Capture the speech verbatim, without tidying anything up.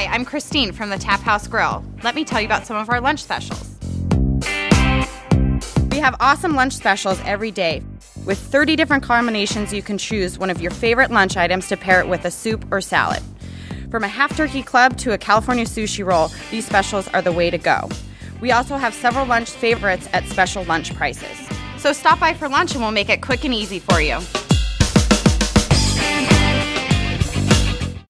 Hi, I'm Christine from the Tap House Grill. Let me tell you about some of our lunch specials. We have awesome lunch specials every day. With thirty different combinations, you can choose one of your favorite lunch items to pair it with a soup or salad. From a half-turkey club to a California Sushi Roll, these specials are the way to go. We also have several lunch favorites at special lunch prices. So stop by for lunch and we'll make it quick and easy for you.